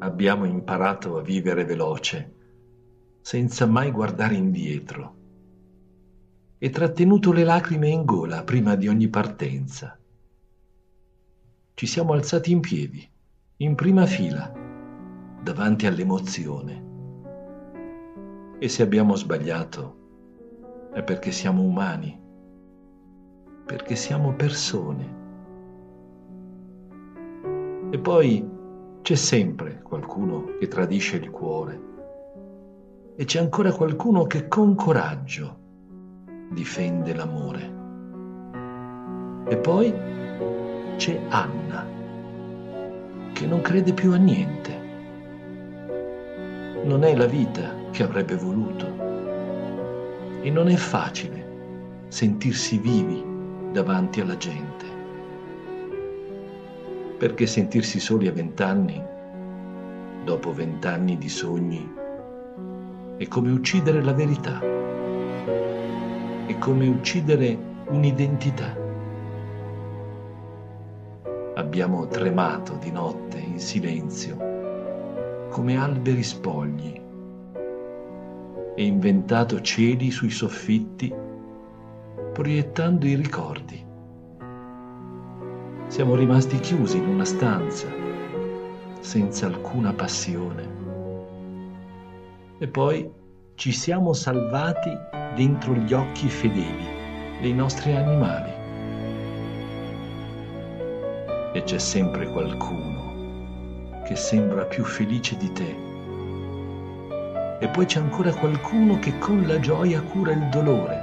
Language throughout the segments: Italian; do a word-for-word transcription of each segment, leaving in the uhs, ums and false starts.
Abbiamo imparato a vivere veloce, senza mai guardare indietro, e trattenuto le lacrime in gola prima di ogni partenza. Ci siamo alzati in piedi, in prima fila, davanti all'emozione. E se abbiamo sbagliato, è perché siamo umani, perché siamo persone. E poi c'è sempre qualcuno che tradisce il cuore e c'è ancora qualcuno che con coraggio difende l'amore. E poi c'è Anna, che non crede più a niente. Non è la vita che avrebbe voluto e non è facile sentirsi vivi davanti alla gente. Perché sentirsi soli a vent'anni, dopo vent'anni di sogni, è come uccidere la verità, è come uccidere un'identità. Abbiamo tremato di notte in silenzio, come alberi spogli, e inventato cieli sui soffitti, proiettando i ricordi. Siamo rimasti chiusi in una stanza, senza alcuna passione. E poi ci siamo salvati dentro gli occhi fedeli dei nostri animali. E c'è sempre qualcuno che sembra più felice di te. E poi c'è ancora qualcuno che con la gioia cura il dolore.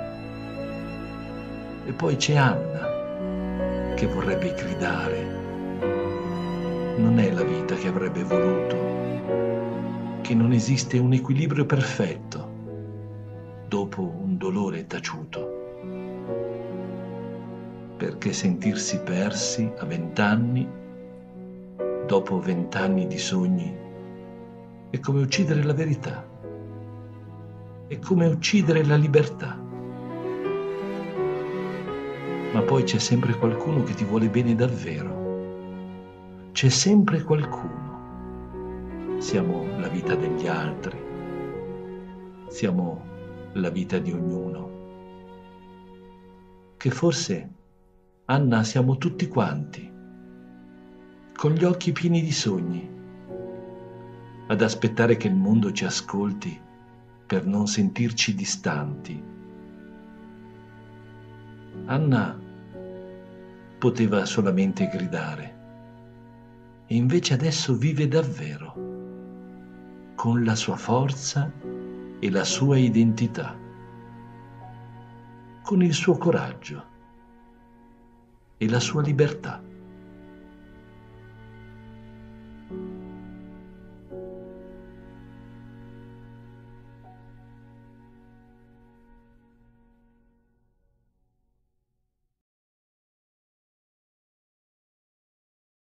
E poi c'è Anna, che vorrebbe gridare. Non è la vita che avrebbe voluto, che non esiste un equilibrio perfetto dopo un dolore taciuto. Perché sentirsi persi a vent'anni, dopo vent'anni di sogni, è come uccidere la verità, è come uccidere la libertà. Ma poi c'è sempre qualcuno che ti vuole bene davvero. C'è sempre qualcuno. Siamo la vita degli altri. Siamo la vita di ognuno. Che forse, Anna, siamo tutti quanti, con gli occhi pieni di sogni, ad aspettare che il mondo ci ascolti per non sentirci distanti. Anna poteva solamente gridare e invece adesso vive davvero, con la sua forza e la sua identità, con il suo coraggio e la sua libertà.